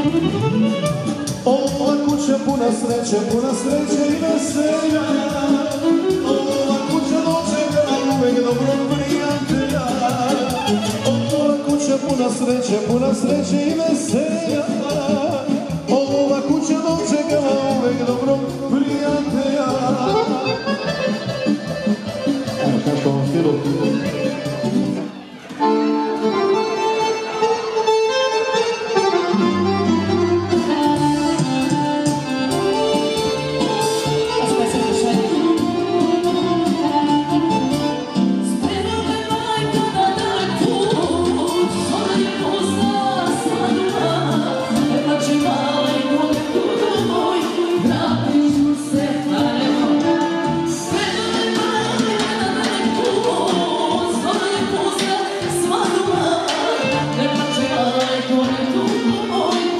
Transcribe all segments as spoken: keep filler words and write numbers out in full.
Ova kuća puna sreće, puna sreće i veselja. Ova kuća dočekala uvek dobrog prijatelja. Ova kuća puna sreće, puna sreće i veselja. Ova kuća dočekala uvek dobrog prijatelja. Evo kako vam stilu. Oh,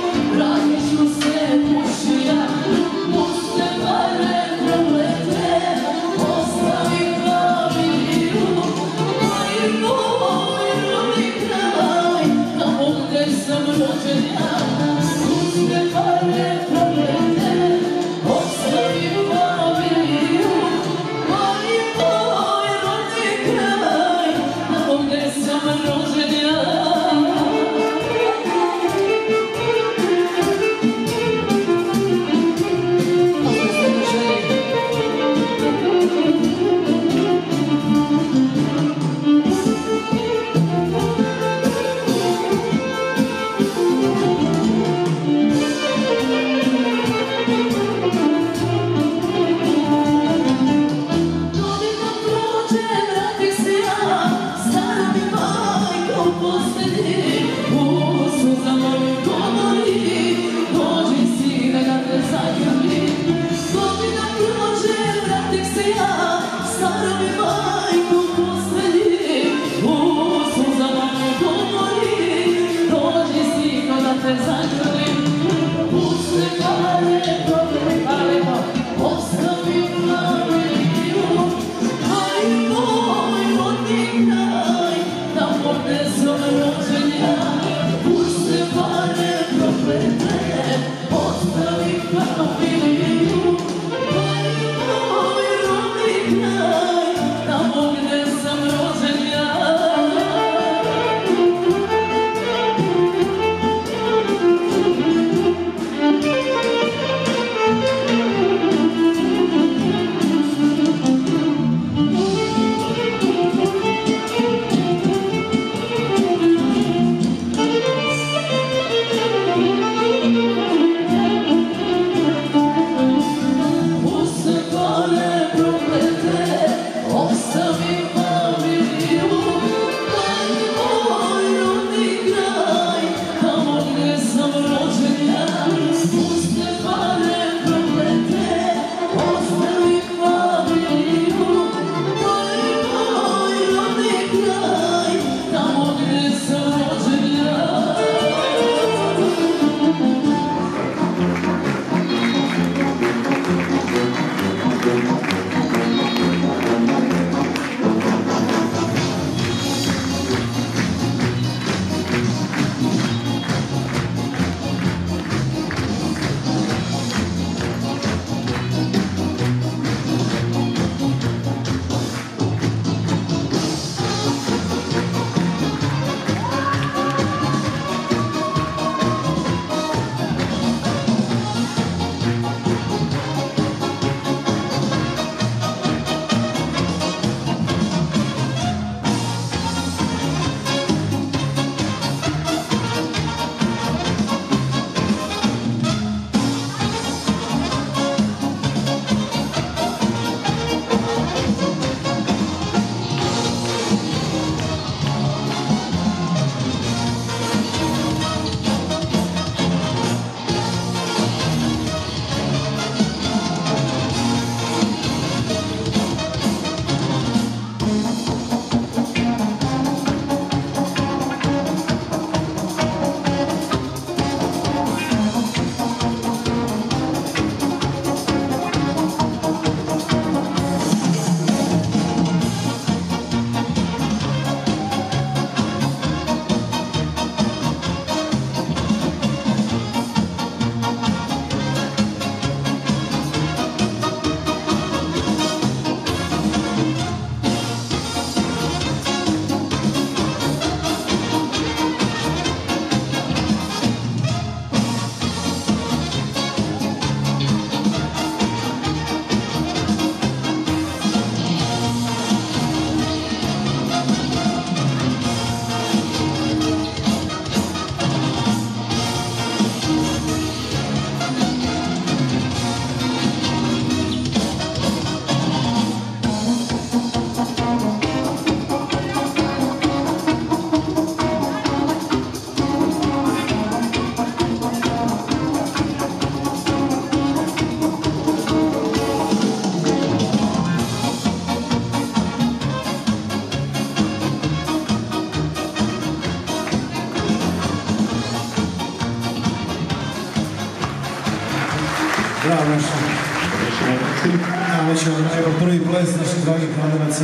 Bravo naša. Ja već vam evo prvi ples naših dragih mladenaca.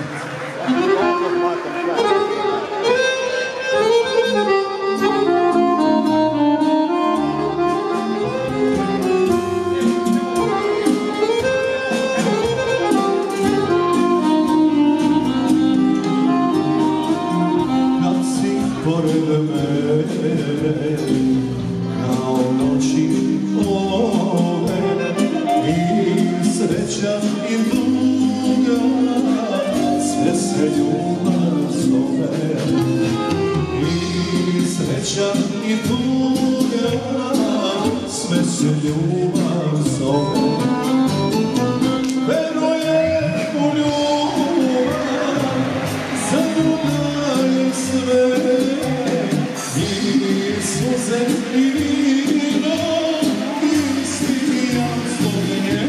Kad si pored mene, kao noći ove, i sreća i duga, sve se ljubav zove. I sreća i duga, sve se ljubav zove. Verujem u ljubav, za ljubav je sve, i suze i vino, i smijam zbog nje.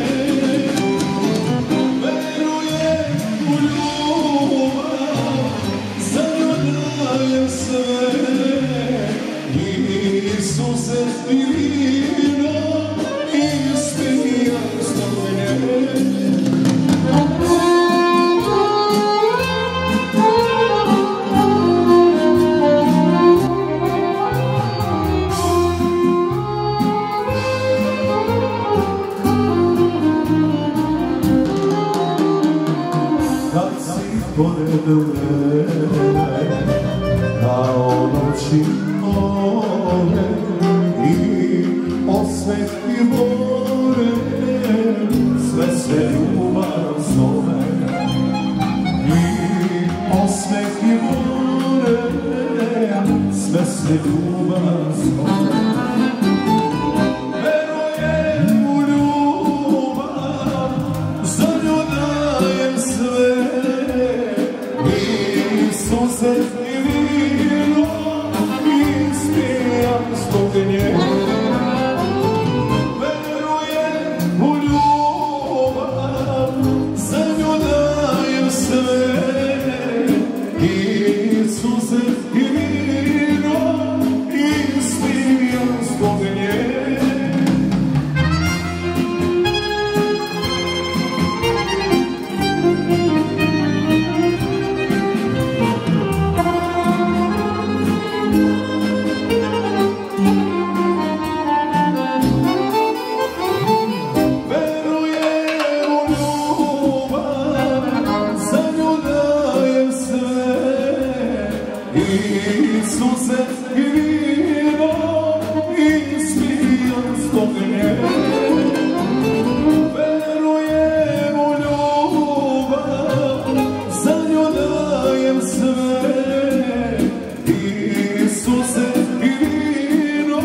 Verujem u ljubav, za ljubav je sve, i suze i vino, i smijam zbog nje. Pored mene, kao noći ove, i osmeh i more, sve se ljubav zove. I osmeh i more, sve se ljubav zove. Verujem u ljubav, za nju dajem sve, suze i vino, i smijam zbog nje. Verujem u ljubav, za nju dajem sve, i suze i vino, i smijam zbog nje. Suze i vino, i smijam zbog nje. Verujem u ljubav, za nju dajem sve, i suze i vino,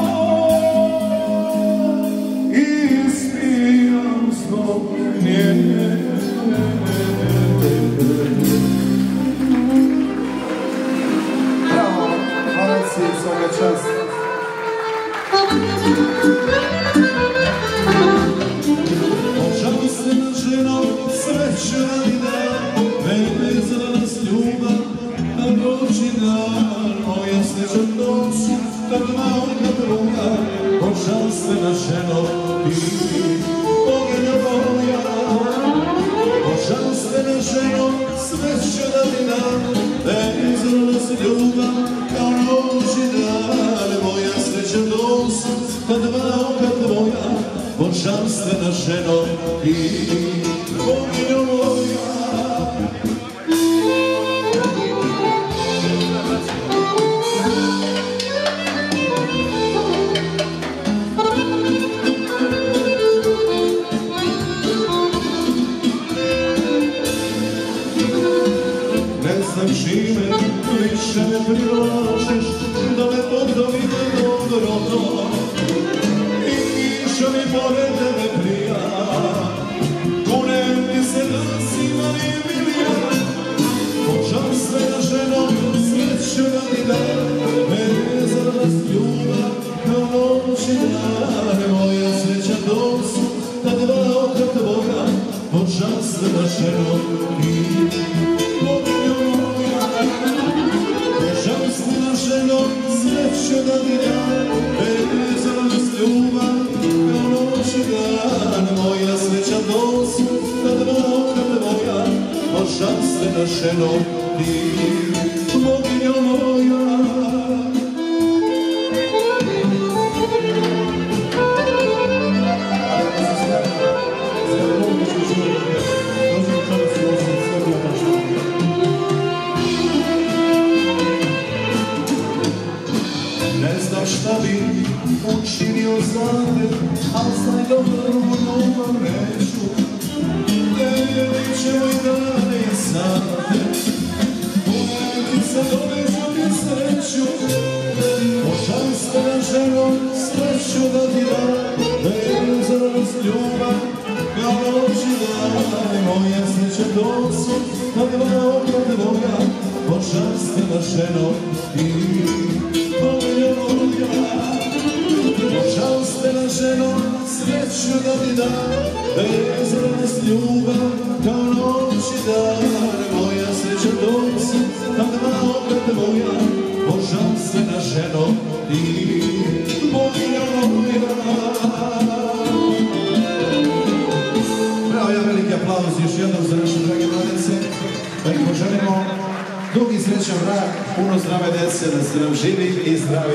i smijam zbog nje. Svaka čast. Ožalostna ženo, sreća i dan, vezala nas ljubav, da dođi dan, moja sreća doći, tako malka druga. Ožalostna ženo, ti, bogina moja, ožalostna ženo, sreća i dan, vezala nas ljubav, kao noći dan, moja sreća doći, ta dva oka tvoja. Božanstvena ženo, ti, bogino moja. Ne znam čime više me privlačiš, da me podovine dobroto, mi pored tebe prija, kunem ti se nasima i milija. Božanstvena ženo, sreću da mi da, vezala nas ljubav, kao noći dan, moja sreća dosu, ta dva oka tvoja. Božanstvena ženo, ti, bogino moja. Božanstvena ženo, sreću da mi da, vezala nas ljubav, kao noći dan. božanstvena ženo, ti boginjo moja. Ne znam šta bi učinio za te, al znaj dobro mnogo neću. Delit ćemo i dane i sate, uvijek ti se doveću ti sreću. Božanstvena ženo, sreću da ti da, vezana ljubav, kao noći dane. Moja sreća to su, takva opet moja, božanstvena ženo, ti boginjo moja. Božanstvena ženo, sreću da ti da, vezana ljubav, kao noći dane. Moja sreća to su, takva opet moja, božanstvena ženo, ti boginjo moja. Bravo, ja veliki aplauz još jednom za naše drage mladence, da ih poželimo dugi srećan brak, puno zdrave djece, da ste nam živi i zdravi.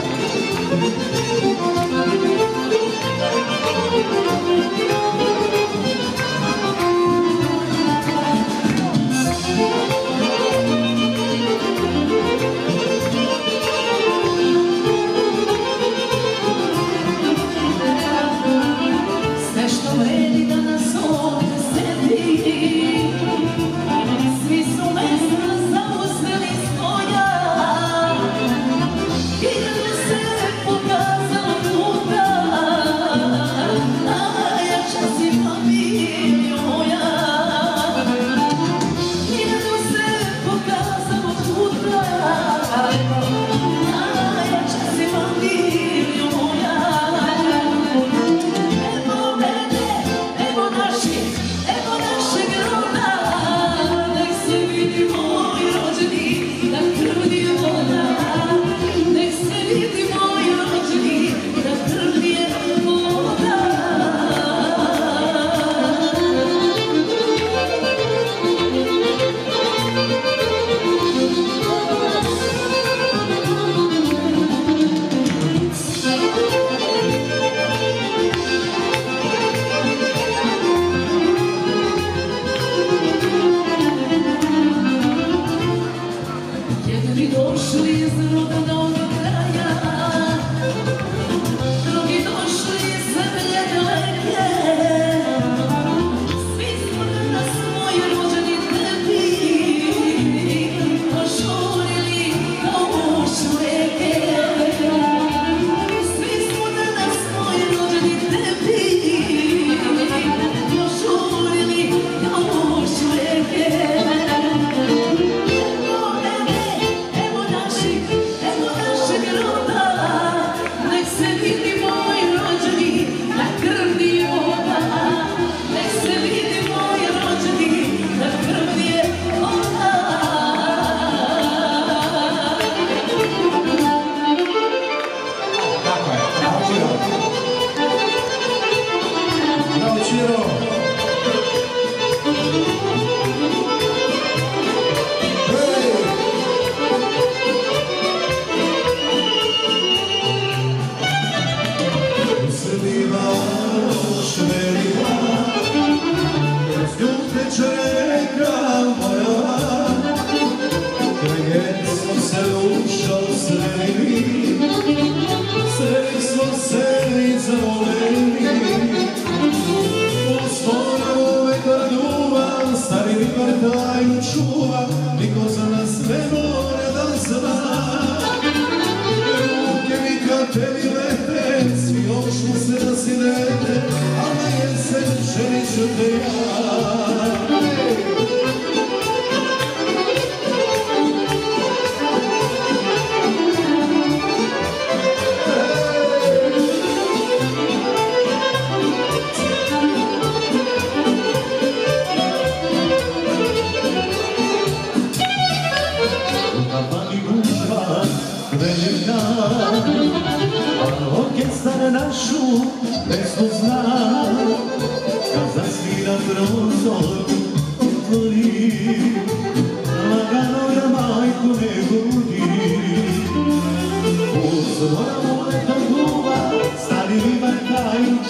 Orkestar našu pesmu zna, kad zasvira prozor otvori.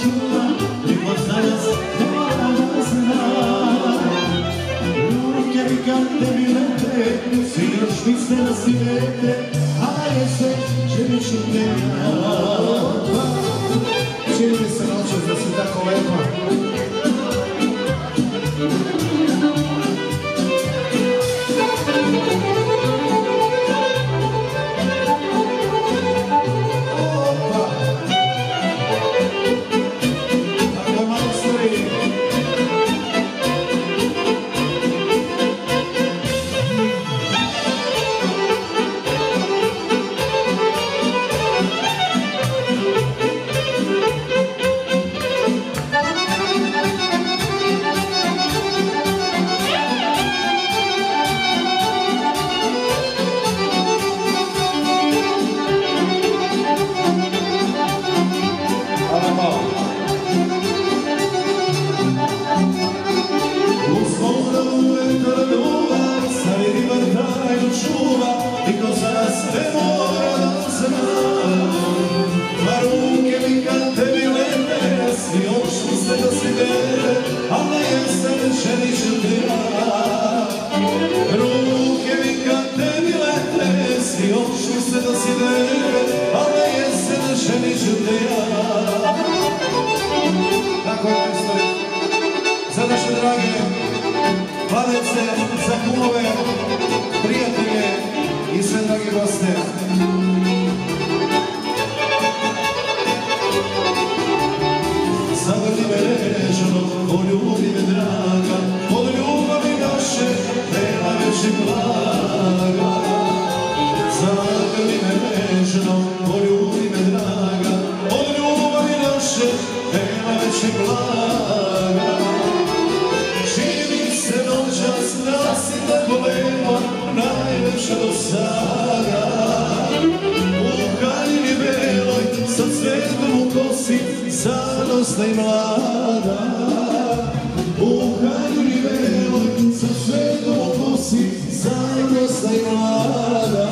čula, niko za nas ne mora da zna. Ruke mi kad tebi lete, svi još misle da si dete, a jesen želiš u tega. Čini mi se noćas da si tako lepa. Za naše drage pladence, za kumove, prijatelje i sve dragi goste. Zagrli me nežno, poljubi me draga, od ljubavi naše nema većeg blaga. Zagrli me nežno, poljubi me draga, od ljubavi naše nema većeg blaga. Čini se noćas da si tako lepa, najlepša do sada. U haljini beloj, sa cvetom u kosi, zanosna i mlada. U haljini beloj, sa cvetom u kosi, zanosna i mlada.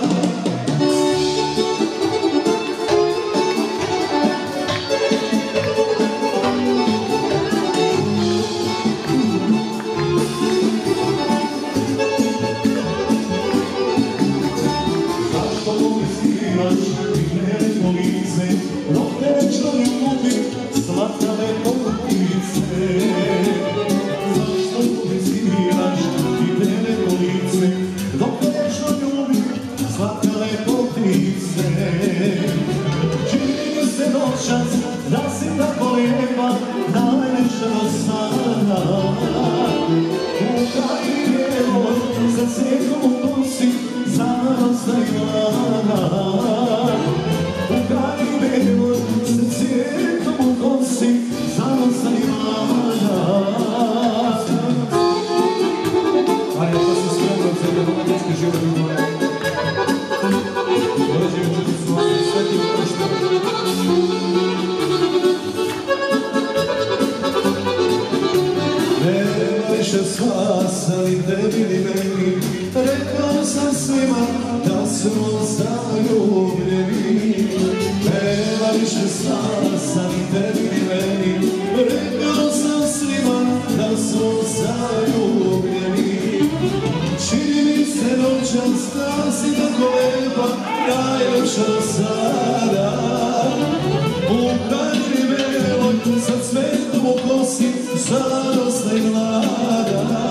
Ali tebi ni meni, rekao sam svima da smo zaljubljeni. Nema više slasa ni tebi ni meni, rekao sam svima da smo zaljubljeni. Čini mi se noćas da si tako lepa, najlepša do sada. U haljini beloj, sa cvetom u kosi, zanosna i mlada.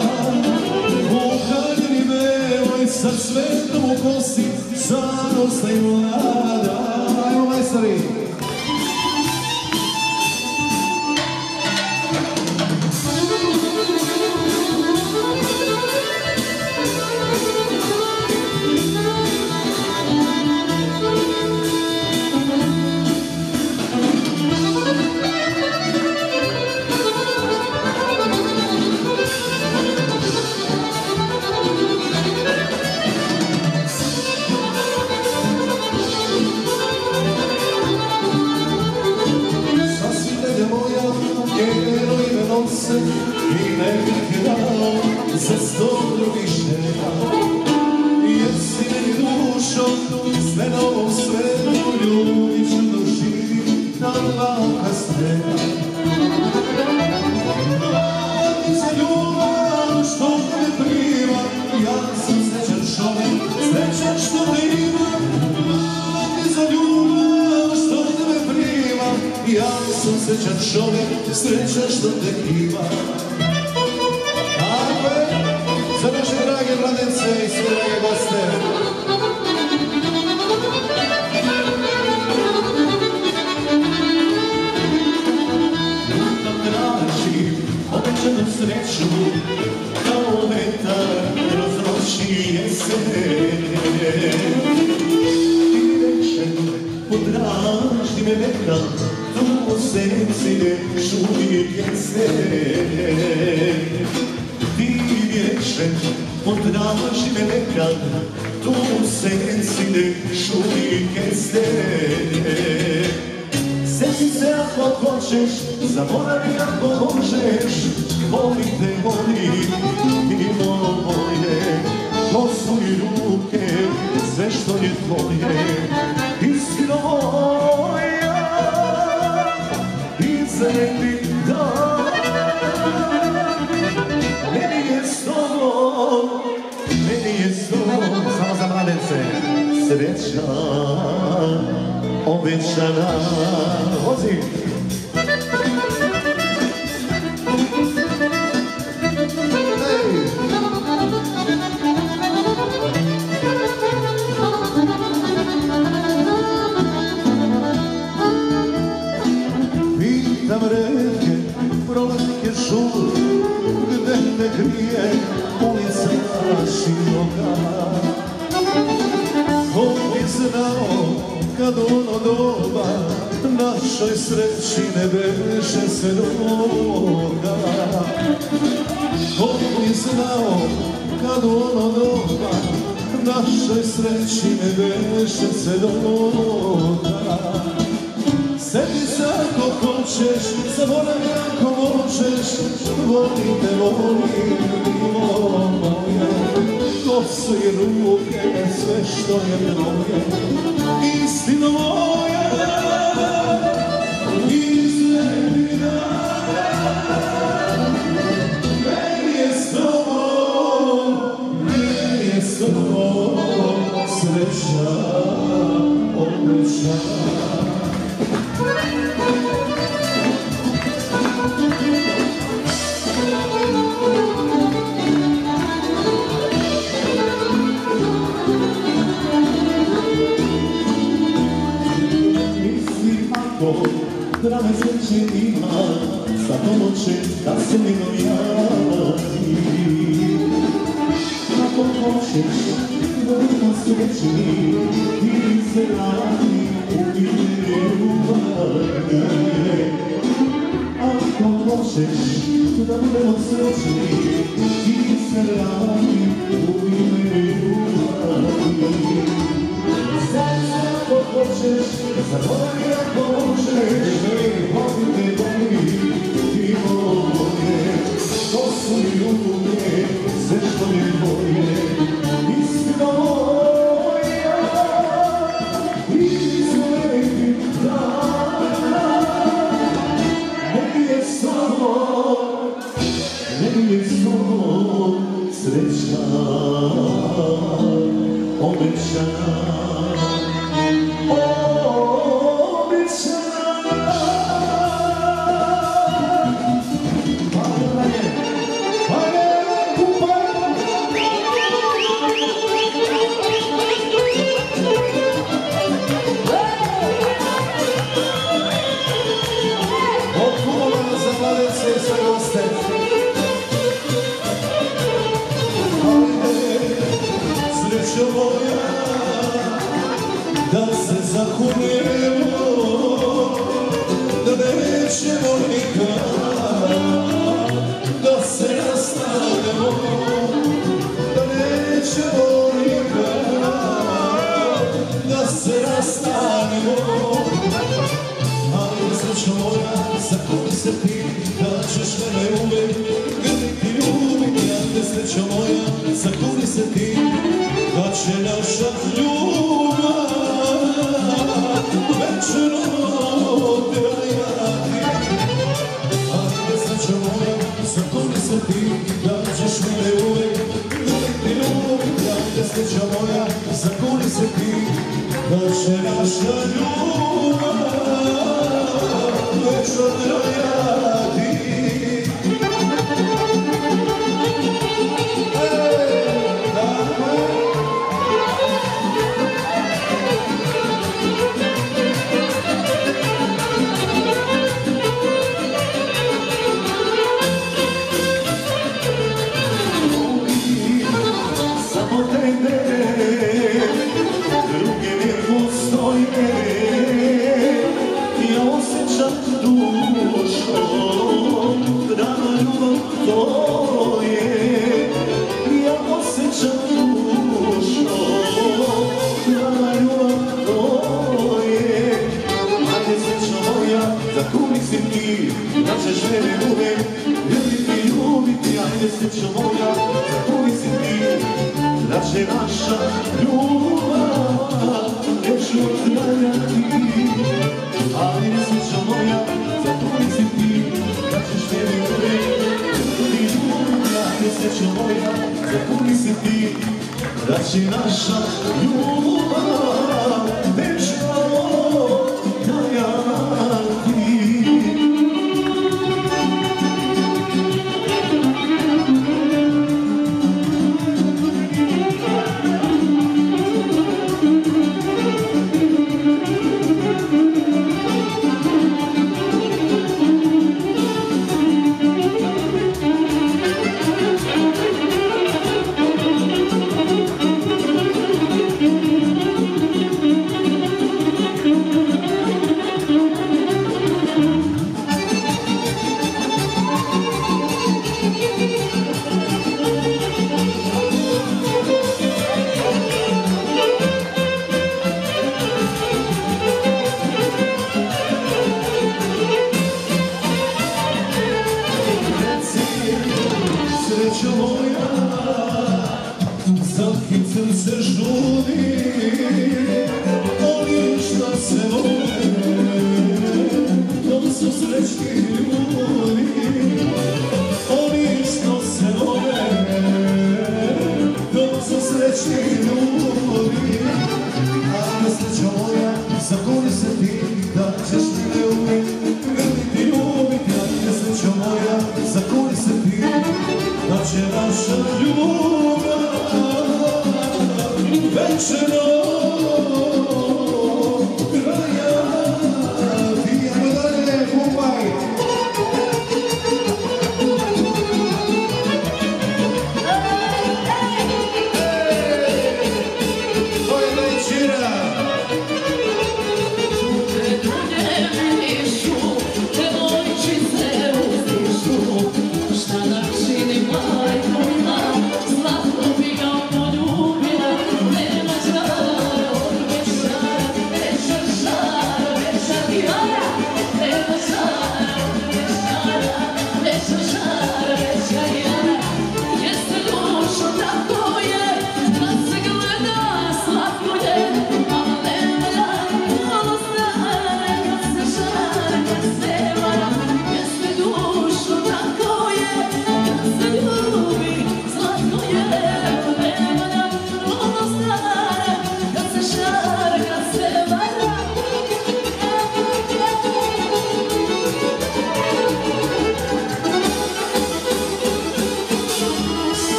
Sa cvetom u kosi, zanosna i mlada. Ajmo majstori! I ne bih dao za sto drugih žena. Jesi meni dušo, sve na ovom svetu ljubi ću doživim. dva kasne. Mladi za ljubav što me prima, ja sam srećan čovjek, srećan što te ima. Mladi za ljubav što me prima, ja sam srećan čovjek, srećan što te ima. Tako je, za naše drage mladence i sve drage goste. Obećanu sreću kao vetar roznoći jesen. Ti večer podražni me vetar, tu u senci šumi jesen. Ti večer podražni me vetar, tu u senci šumi jesen. Sjeti se ako hoćeš, zaboravi ako možeš, voli te voli, milo moje, posuj ruke, sve što je tvoje, istino moja, izredi da, meni je s tobom, meni je s tobom, samo za mladence, sreća. Obećana, vozi! Pitam reke, prolaznike žur, gde te krije ulica široka. Ko bi znao kad ono doba našoj sreći ne beše se droga. Ko bi znao kad ono doba našoj sreći ne beše se droga. Sjeti se ako hoćeš, zaboravi ako možeš, voli te voli, milo moje, kosu i ruke, sve što je tvoje, istino moja, izredi da, meni je s tobom, meni je s tobom, sreća obećana. Da me sreće ima, za pomoće da se nego javi. Ako hoćeš da budemo srećni, ti se vrati u ime ljubavi. Ako hoćeš da budemo srećni, ti se vrati u ime ljubavi. Sreće ako hoćeš, zaboravi ako možeš, voli te voli, milo moje, kosu i ruke, sve što je tvoje, istina moja, izgledi da, meni je s tobom, meni je s tobom, sreća obećana. Srećo moja, da se zakunemo, da nećemo nikad, da se rastanemo, da nećemo nikad, da se rastanemo. Ali srećo moja, zakuni se ti, da ćeš mene uvek gledati ljubiti, ja te srećo moja, zakuni se ti, da će naša ljubav večero trajati. da ćeš mene uvek ljubiti, ljubiti. Ajde sreća moja, zakuni se ti, da će naša ljubav večno trajati. Naša ljubav večno trajati, ali nesrećo moja, zakuni si ti, da ćeš mene uvek ljubiti, ljubiti. Ali nesrećo moja, zakuni si ti, da će naša ljubav večno trajati.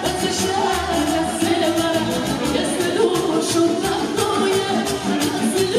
Should not go yet.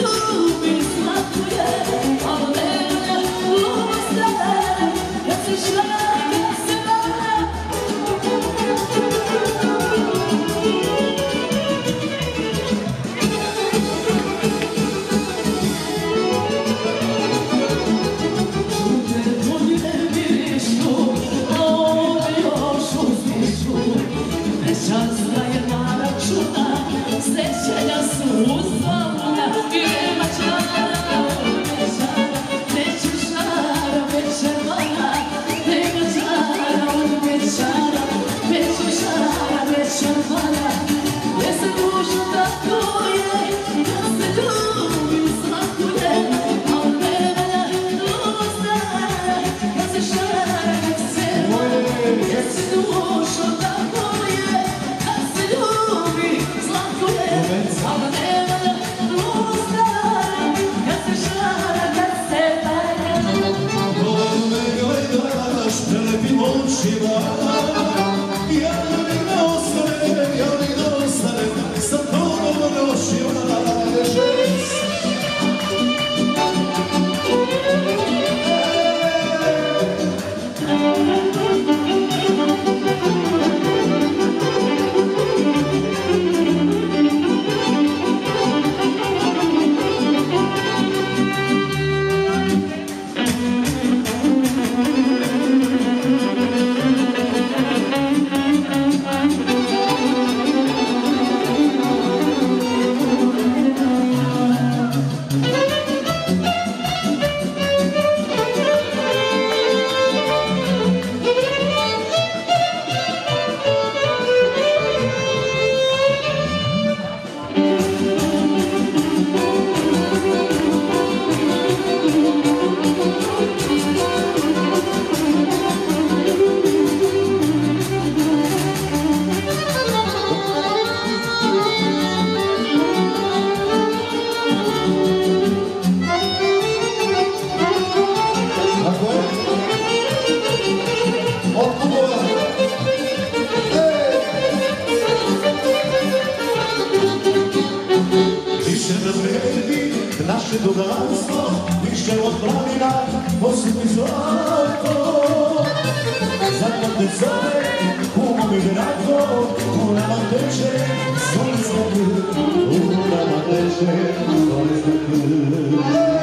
vrijedi naše bogatstvo, više od planina posuti zlato. Zato te zove, kumo mi drago, u nama teče slovenska krv, u nama teče slovenska krv.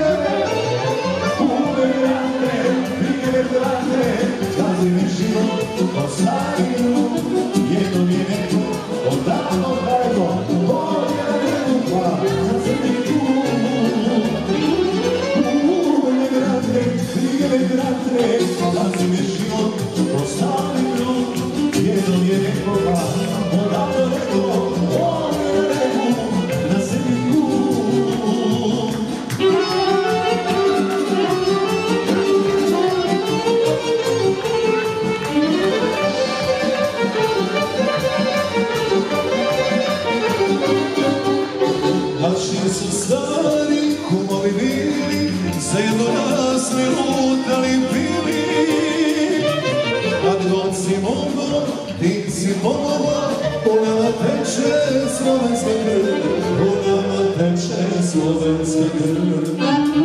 Uve vrate, prije vrate, kazi mi život po starinu, jednom je neko odavno dajmo, bolja ljubav za crniku. Uve vrate, prije vrate, kazi mi život po starinu, jednom je neko odavno neko, bolja ljubav za crniku. Naši su stari kumovi bili, zajedno nas ne lutali bili. Kad god si mogo, ti si pomogla, u nama teče slovenska krv, u nama teče slovenska krv.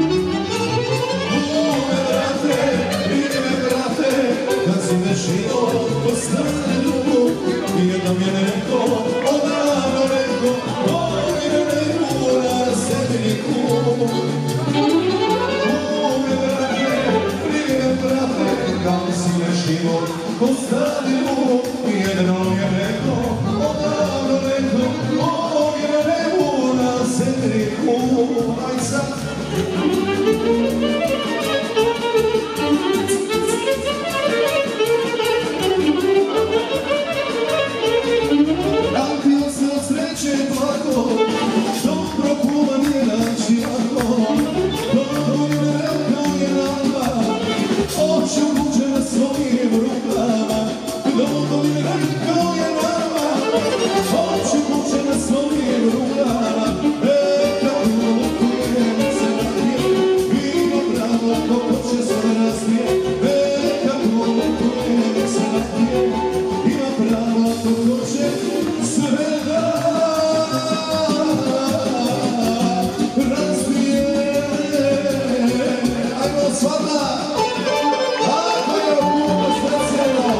Uve vrate, prime vrate, kad si me život po starinu, jednom je neko, odavno neko, bolje neko na sedniku. Uve vrate, prime vrate, kad si me život po starinu, jednom je neko, odavno neko, bolje neko na sedniku. Aj sad! Napio se od sreće plako, dobro kuma nije naći lako. Dobro je rekao je nama, oči uđe na svojim rukama. Dobro je rekao je nama, oči uđe na svojim rukama. E, kako lukujem se napije, ima pravo kako će se razvije. E, kako lukujem se napije, ima pravo kako će sve da razvije. Ajmo svada! Ajmo je uvo straseno!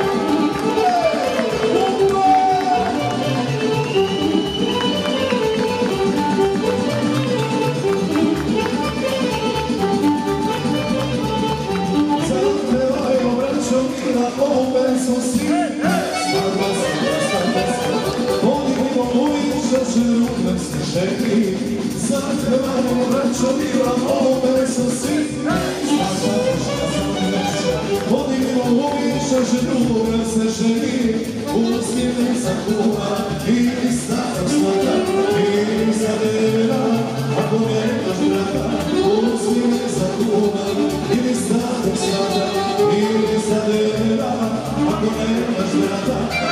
Zapevajmo braćo mira, ove su svi. Svadba, svadba, svadba, svadba. Podignimo uliča, želudem se želi. Zapevajmo braćo mira, ove su svi. Svadba, svadba, svadba. Podignimo uliča, želudem se želi. Uspjeli za kuma ili stara svaka, ili za dela, ako nemaš brata. Uspjeli za kuma ili stara svaka, ili za dela, ako nemaš brata.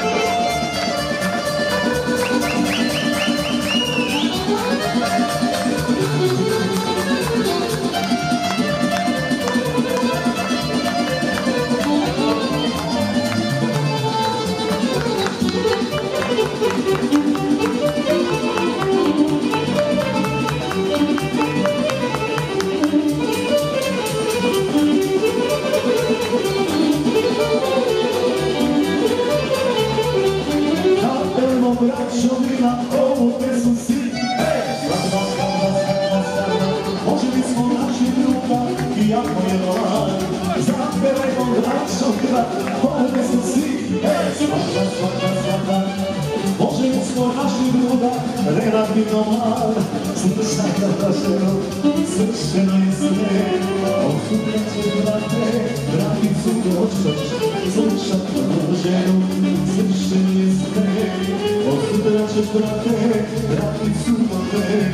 Napevamo braćo mila, ovu pesmu svi. Svadba, svadba, svadba, svadba, može li smo naši druga, iako je novan. Zapevajmo braćo mila, ovu pesmu svi. Svadba, svadba, svadba, može li smo naši druga, relativno mal. Svršena braćeno, svršeno je sve. Osutraće brate, brakicu dođoš, slušat ženu, svršeno je sve. Osutraće brate, brakicu dođoš.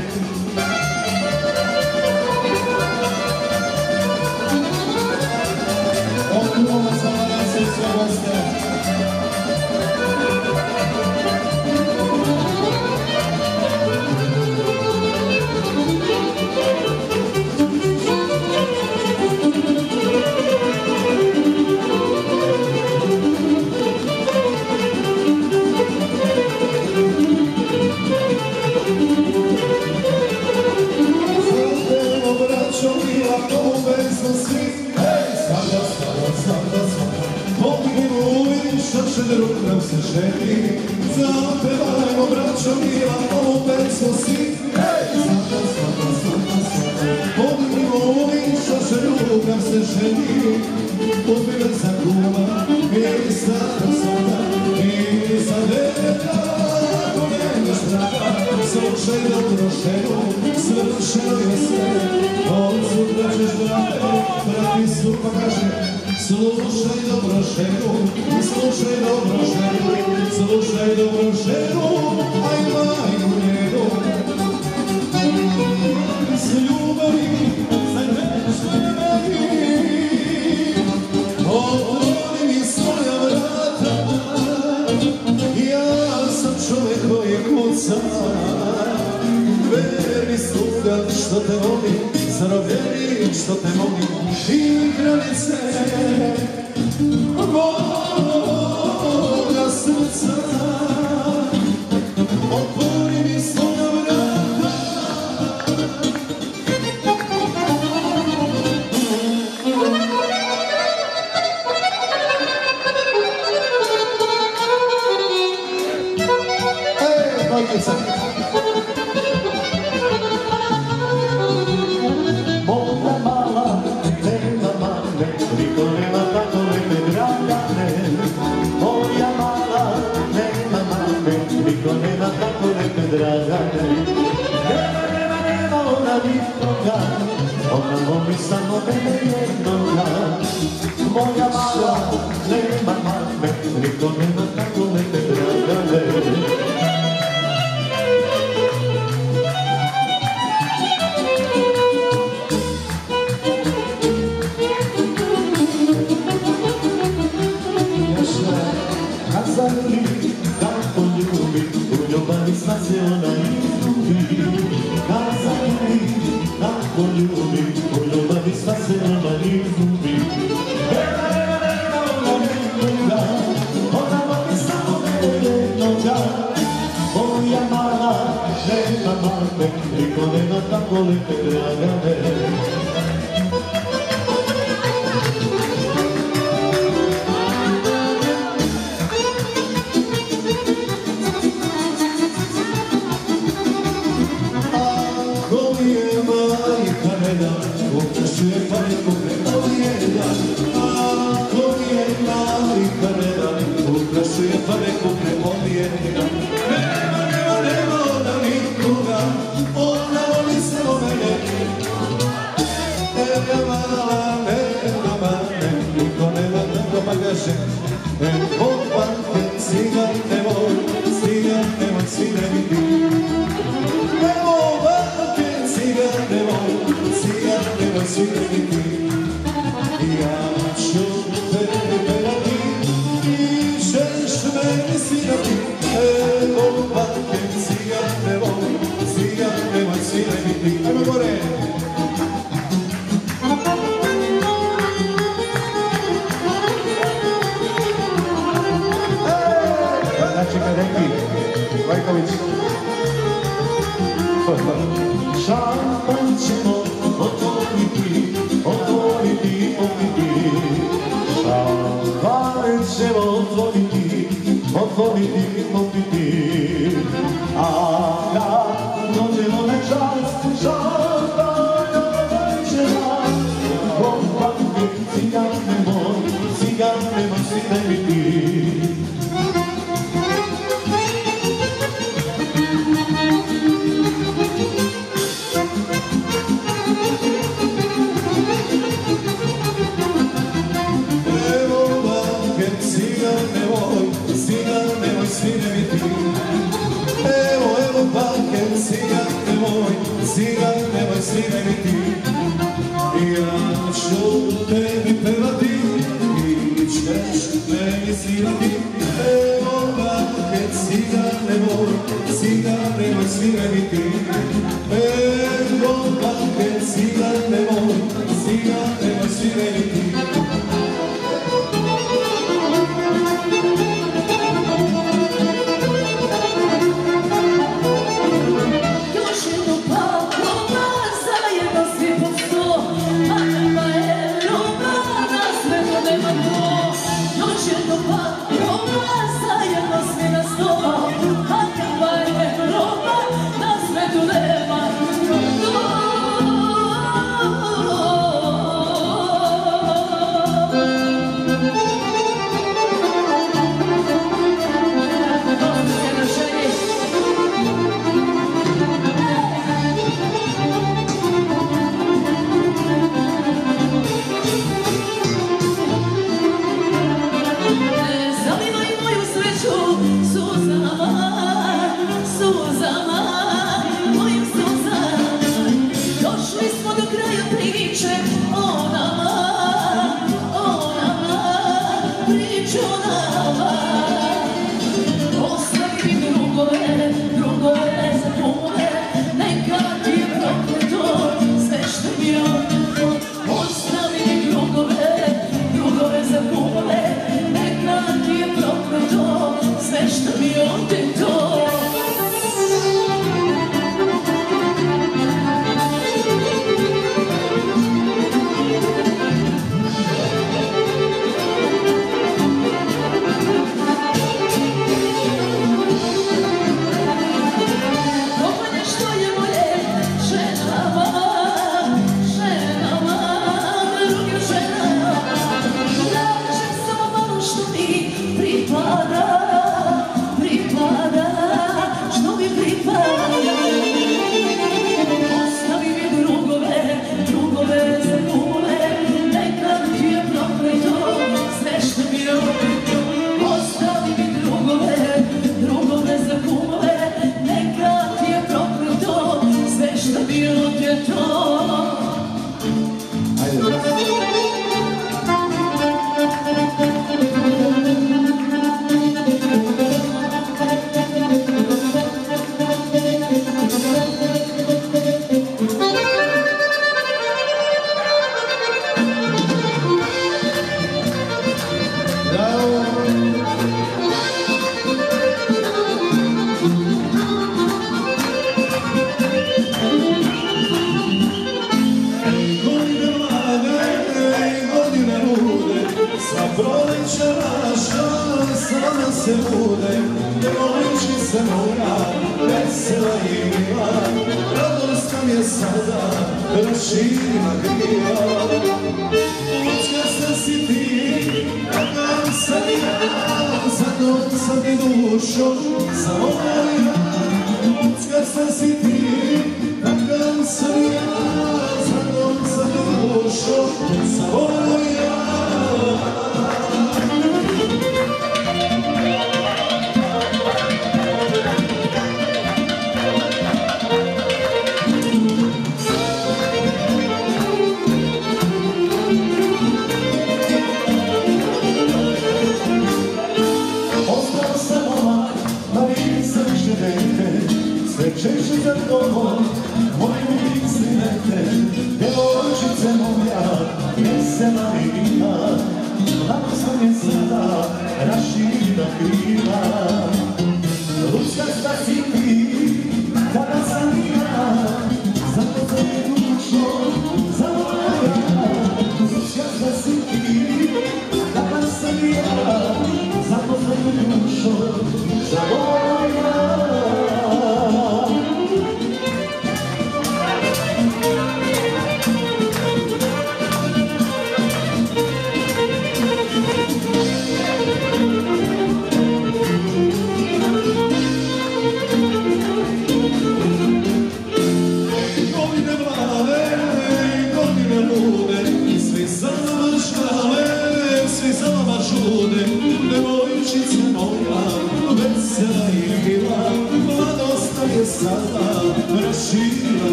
Okolo zavljaju se sve goste. drug nam se želi, zapevajmo braćo mila, ovu pesmu svi. Svaka, svaka, svaka, svaka, pomnimo ovim što drug nam se želi, uzmime za kuma i sada sada i za deta, ako nemaš draga, slušaj dobro ženu, svršeno je sve, od sutra ćeš brate, brati su pa kaže, slušaj dobro ženu, slušaj dobro ženu, slušaj dobro ženu, aj majku njenu. S ljubavi, za nešto ljubavi, otvori mi svoja vrata, ja sam čovjek koji kuca, verni sluga što te volim, zarobljeni što te volim, i granice moga srca, otvori mi svoja vrata. Ej, Bojkica! Moja mala, nema mame, niko nema tako lepe Dragane. Moja mala, nema mame, niko nema tako lepe Dragane. Nema, nema, nema ona nikoga, ona voli samo mene jednoga. Moja mala, nema mame, niko nema tako lepe Dragane. Kako ljubi, u ljubavi sva se ona izgubi. Kazali, kako ljubi, u ljubavi sva se ona izgubi. Nema, nema, nema ona nikoga, ona voli samo mene jednoga. Moja mala, nema mame, niko nema tako lepe Dragane. Ukrašuje pareku preko lijeda, ako je majka reda, ukrašuje pareku preko lijeda. Nema, nema, nema ona nikoga, ona voli samo mene. Nema, nema, mame, niko nema tako magaše. Evo banke, cigan nemoj, cigan nemoj, cigan vidi. Evo banke, cigan nemoj, cigan nemoj, cigan vidi. Ja ću tebe pevati i ćeš meni svirati. Evo banke, cigan nemoj, cigan nemoj, cigan vidi. Ajmo gore! Znači kad neki, Vajković. Šampan ćemo otvoriti, otvoriti, popiti. Šampan ćemo otvoriti, otvoriti, popiti. A kad dođemo na čast, šampan ćemo. Bombanke, cigane moj, cigane moj, cigane biti. Evo, evo, banke, cigan nemoj, cigan nemoj, cigan biti. Ja ću tebi pevati i ćeš meni svirati. Evo, banke, cigan nemoj, cigan nemoj, cigan biti. Evo, banke, cigan nemoj, cigan nemoj, cigan biti. Noće do pa, došli smo do kraja priče o nama, o nama, priče o nama. Ostavi mi drugove, drugove za kumove, neka ti je prokleto sve što mi on. Ostavi mi drugove, drugove za kumove, neka ti je prokleto sve što mi on te to.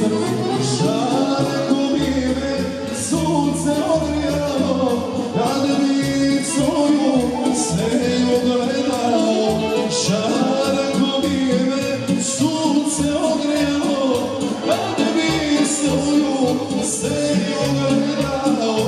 Žarko bi me sunce ogrijalo, kad bi svoju seju gledao. Žarko bi me sunce ogrijalo, kad bi svoju seju gledao.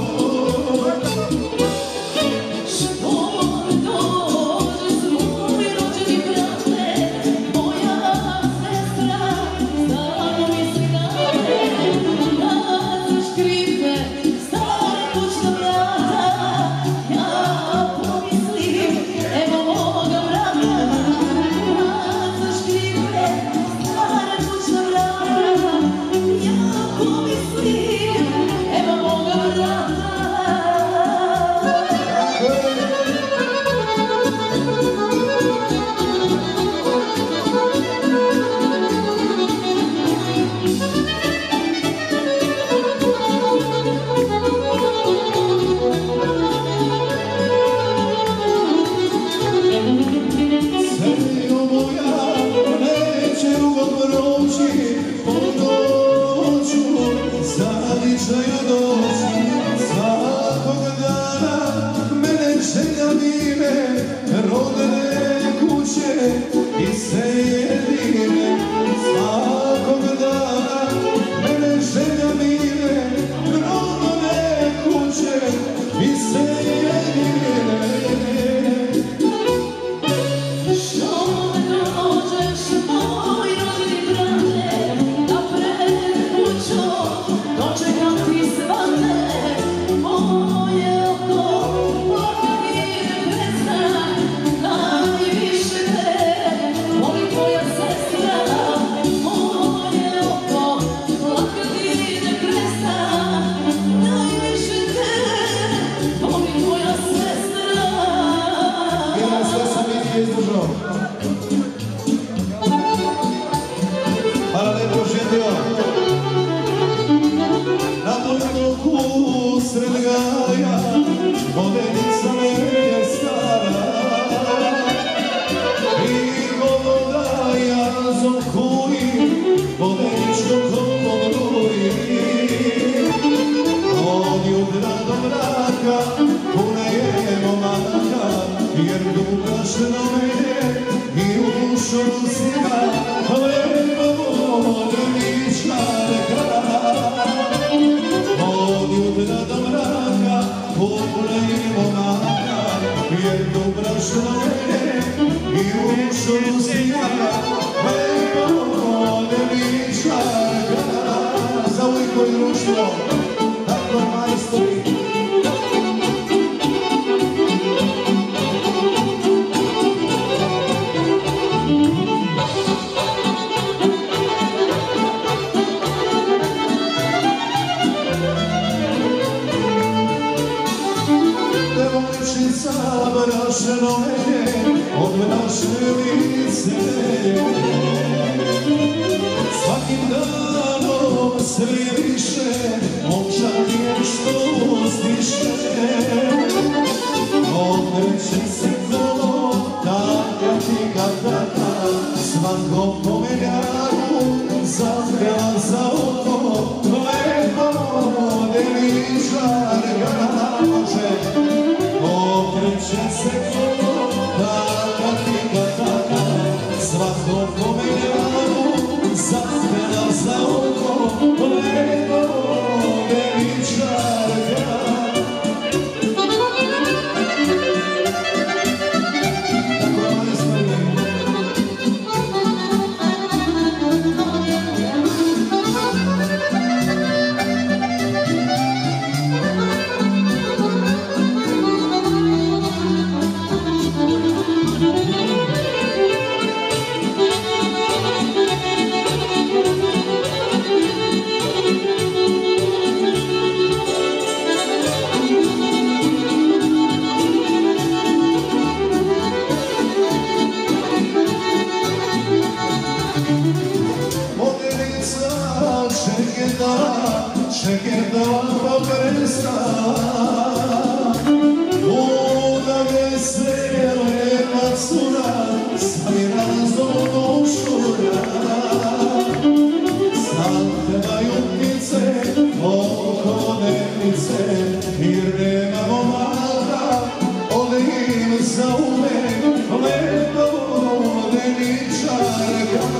Santa pevaju ptice oko denice, jer nemamo mlada, odim za umek, lepo deničarka.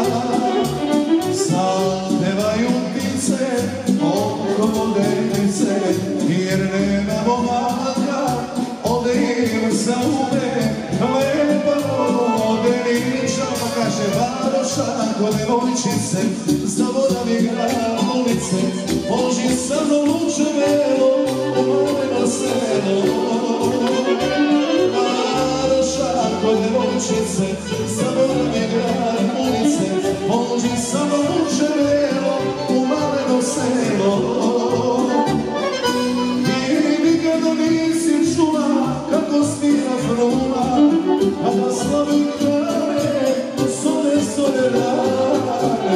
Sad pevaju ptice oko denice, jer nemamo mlada, odim za umek, lepo deničarka. Kaže Varoša, ko devojčice, zaboravi grad ulice, pođi sa mnom luče velo, u maleno selo. Varoša, ko devojčice, zaboravi grad ulice, pođi sa mnom luče velo, u maleno selo. Ti nikada nisi čula kako svira frula, kada slavi krane, sole, sole rane.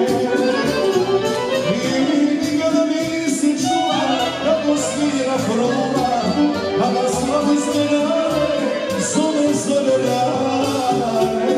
I nikada nisi čula kako svira frula, kada slavi krane, sole, sole rane.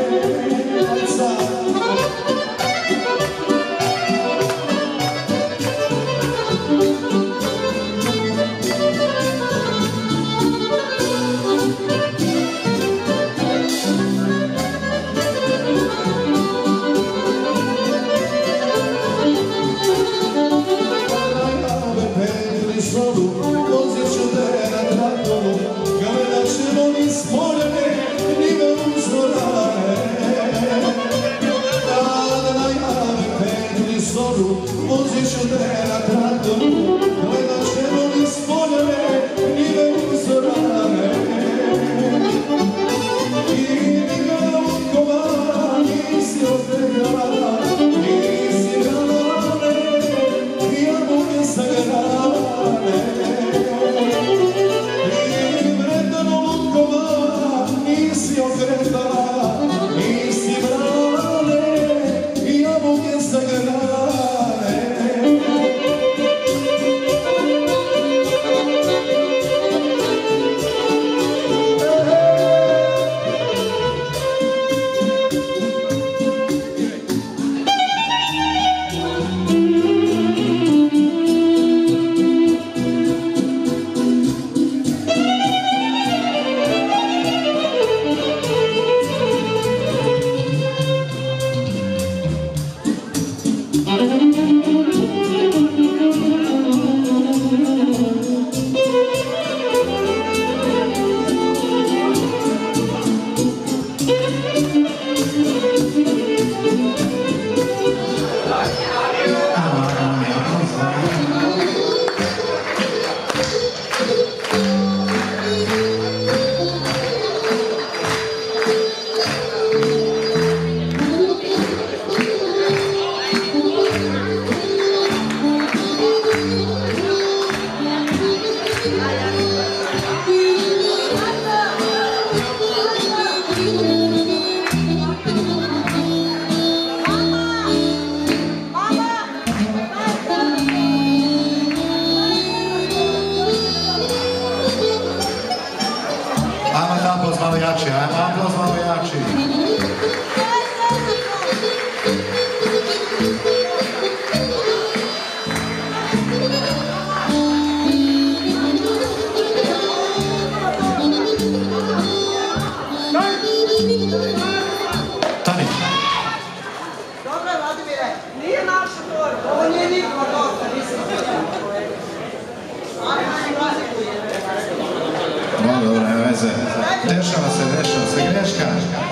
Dešava se, dešava se, greška.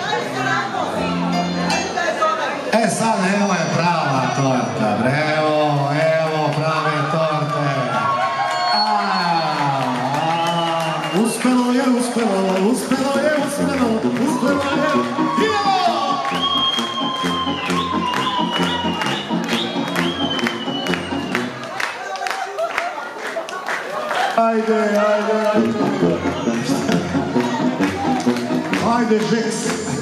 E sad, evo je prava torta, bre, evo, evo prave torte. Uspelo je, uspelo, uspelo je, uspelo, uspelo je. Idemo! Ajde, ajde, ajde. Ajde, Žeks.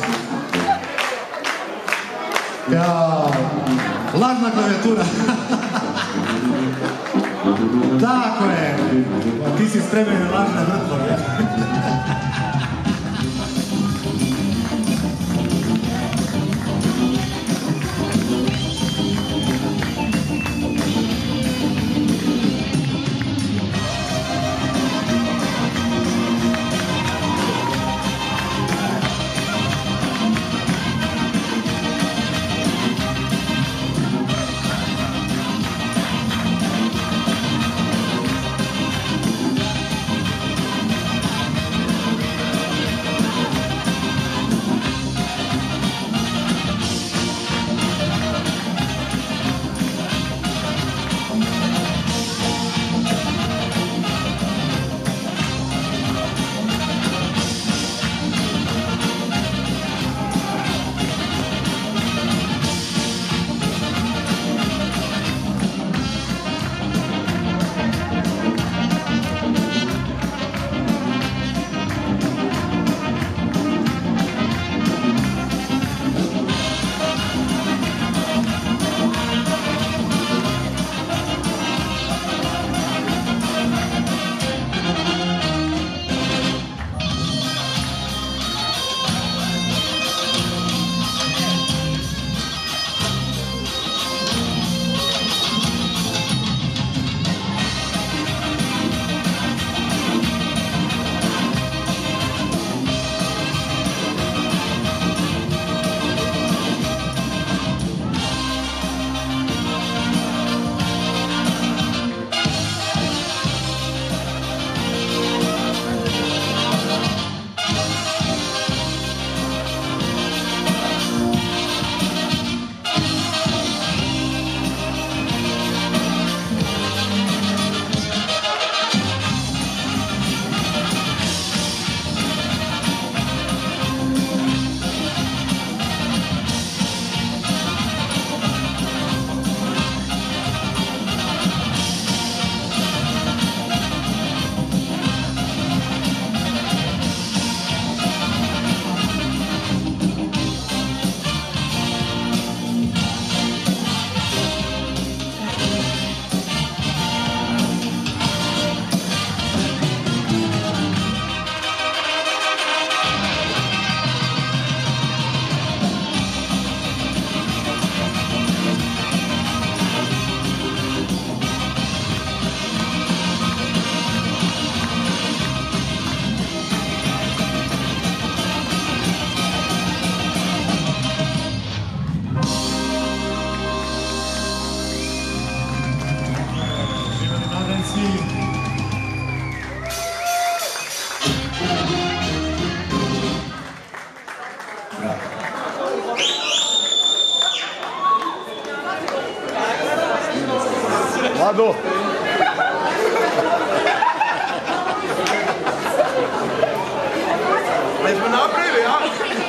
Ja, lažna klavijatura. Tako je. Ti si spremen na lažna vrtlove. Svi. Vlado! Ali smo napravili, a?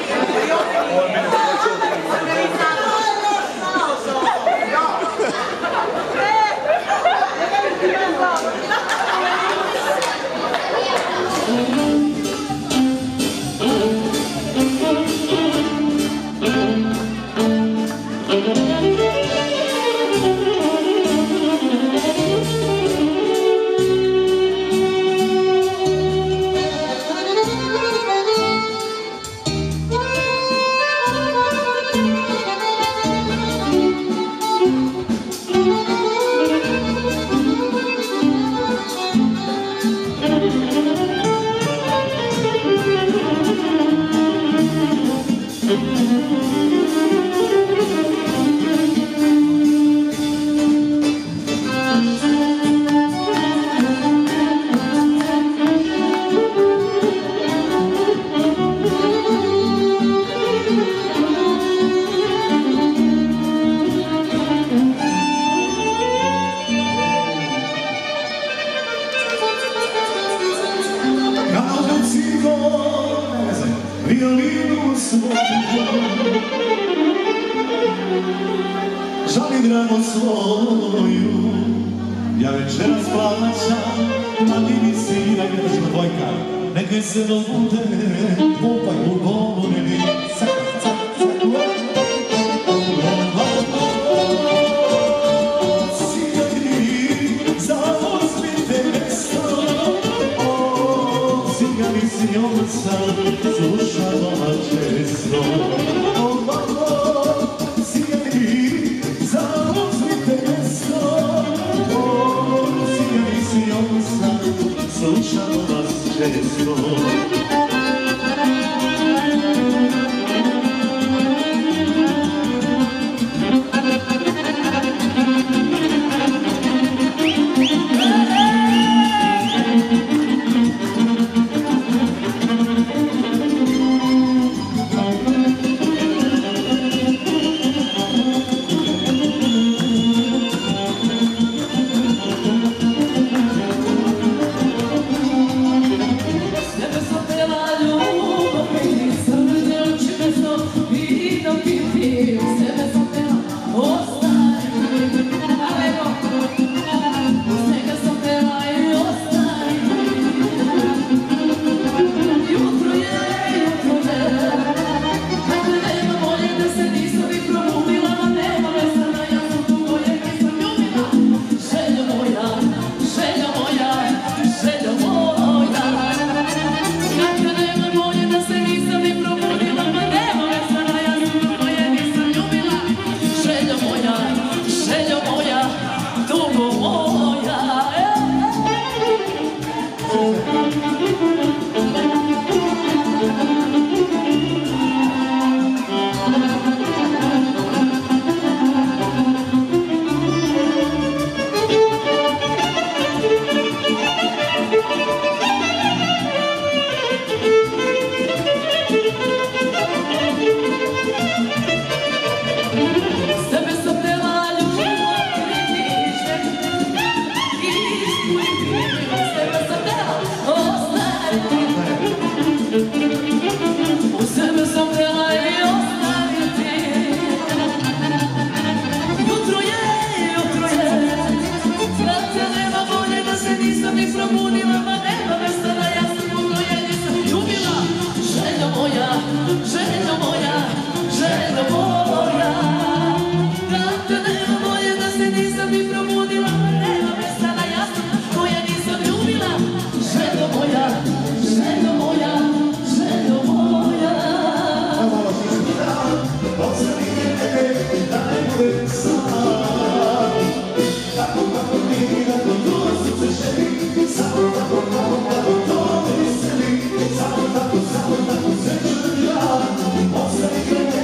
Žali drago svoju, ja večeras plaćam, a ti mi si da gledaš na dvojka, neke se dobude, popaj u govorili, caka, caka, caka, cigani, zauzmite mesto, cigani sinjorca, slušamo vas često. Slušamo vas često.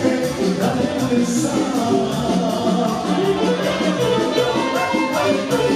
Thank you.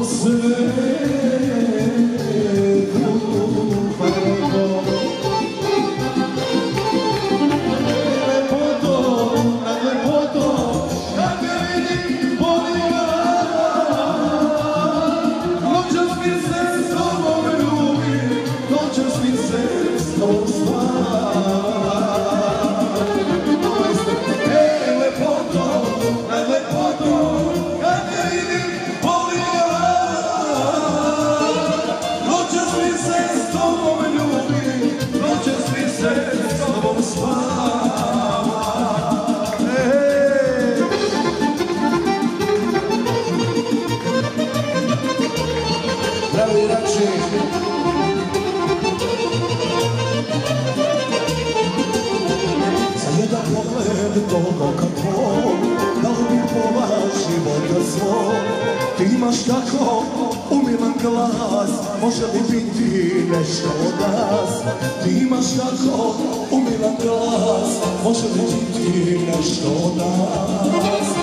Ti imaš tako umilan glas, može li biti nešto od nas? Ti imaš tako umilan glas, može li biti nešto od nas?